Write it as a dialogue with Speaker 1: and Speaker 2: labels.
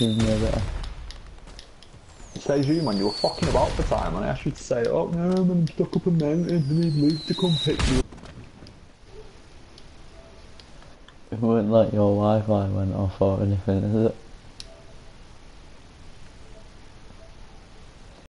Speaker 1: Excuse me a bit.
Speaker 2: It says you, man, you were fucking about the time, and I asked you to say, oh no, man, I'm stuck up a mountain, I need Luke to come pick me up.
Speaker 1: It wasn't like your Wi-Fi went off or anything, is it?